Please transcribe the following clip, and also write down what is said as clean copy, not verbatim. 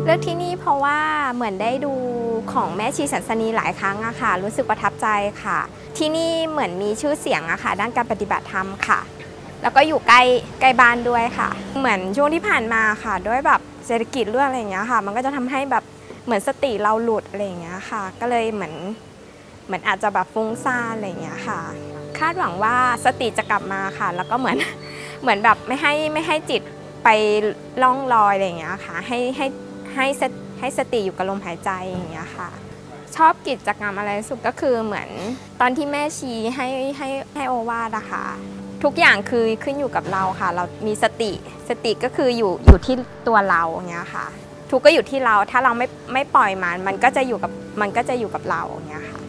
เลือกที่นี่เพราะว่าเหมือนได้ดูของแม่ชีสันสนีหลายครั้งอะค่ะรู้สึกประทับใจค่ะที่นี่เหมือนมีชื่อเสียงอะค่ะด้านการปฏิบัติธรรมค่ะแล้วก็อยู่ใกล้บ้านด้วยค่ะเหมือนช่วงที่ผ่านมาค่ะด้วยแบบเศรษฐกิจเรื่องอะไรอย่างเงี้ยค่ะมันก็จะทำให้แบบเหมือนสติเราหลุดอะไรอย่างเงี้ยค่ะก็เลยเหมือนอาจจะแบบฟุ้งซ่านอะไรอย่างเงี้ยค่ะคาดหวังว่าสติจะกลับมาค่ะแล้วก็เหมือนแบบไม่ให้จิตไปล่องลอยอะไรอย่างเงี้ยค่ะให้สติอยู่กับลมหายใจอย่างเงี้ยค่ะชอบกิจกรรมอะไรสุดก็คือเหมือนตอนที่แม่ชีให้โอวาทอะค่ะทุกอย่างคือขึ้นอยู่กับเราค่ะเรามีสติก็คืออยู่ที่ตัวเราอย่างเงี้ยค่ะทุกก็อยู่ที่เราถ้าเราไม่ปล่อยมันก็จะอยู่กับเราอย่างเงี้ยค่ะ